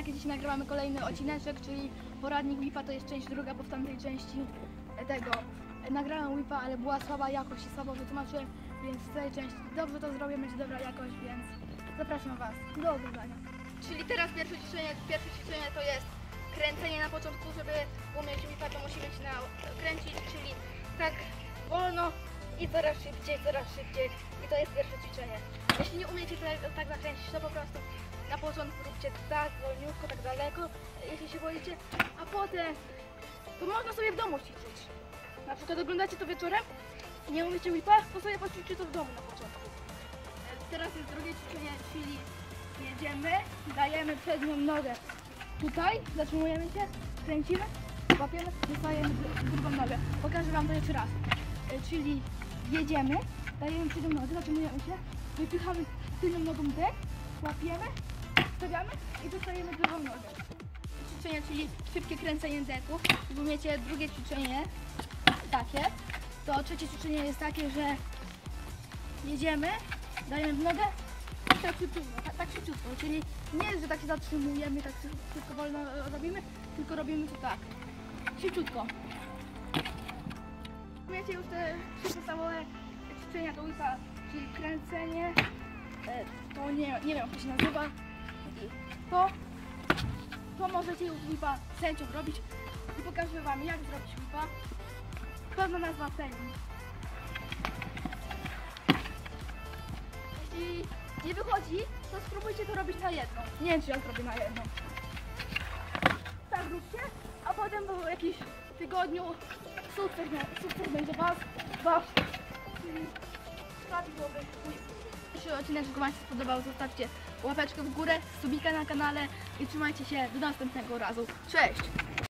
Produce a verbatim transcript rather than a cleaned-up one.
ziemniaki, dzisiaj nagrywamy kolejny odcineczek, czyli poradnik whipa, to jest część druga, bo w tamtej części tego nagrałem whipa, ale była słaba jakość i słabo wytłumaczyłem, więc w tej części dobrze to zrobię, będzie dobra jakość, więc zapraszam Was do oglądania. Czyli teraz pierwsze ćwiczenie, pierwsze ćwiczenie to jest kręcenie na początku, żeby umieć whipa, to musimy się kręcić, czyli tak wolno i coraz szybciej, coraz szybciej i to jest pierwsze ćwiczenie. Jeśli nie umiecie tak, tak zakręcić, to po prostu na początku róbcie tak wolniutko, tak daleko, jeśli się boicie, a potem to można sobie w domu ćwiczyć. Na przykład oglądacie to wieczorem, nie umiecie whipa, to sobie poćwiczycie to w domu na początku. Teraz jest drugie ćwiczenie, czyli jedziemy, dajemy przednią nogę tutaj, zatrzymujemy się, kręcimy, łapiemy, dostajemy drugą nogę. Pokażę Wam to jeszcze raz. Czyli jedziemy, dajemy przednią nogę, zatrzymujemy się, wypychamy tylną nogą dek, łapiemy, stawiamy i dostajemy drugą nogę. Ćwiczenie, czyli szybkie kręcenie deku. Jeśli umiecie drugie ćwiczenie, takie, to trzecie ćwiczenie jest takie, że jedziemy, dajemy w nogę i tak szybciutko, tak, tak szybciutko, czyli nie jest, że tak się zatrzymujemy, tak szybko wolno robimy, tylko robimy to tak, szybciutko. Umiecie już te trzy podstawowe ćwiczenia do whipa, czyli kręcenie, to nie, nie wiem jak to się nazywa, i to, to możecie już whipa sędzią robić i pokażę Wam jak zrobić whipa. Pełna nazwa technik. Jeśli nie wychodzi, to spróbujcie to robić na jedną. Nie wiem czy ja zrobię na jedną. Tak róbcie, a potem po jakimś tygodniu sukces, sukces będzie Was, Wasz, czyli prawidłowy whip. Jeśli odcinek Wam się spodobał, zostawcie łapeczkę w górę, subika na kanale i trzymajcie się do następnego razu. Cześć!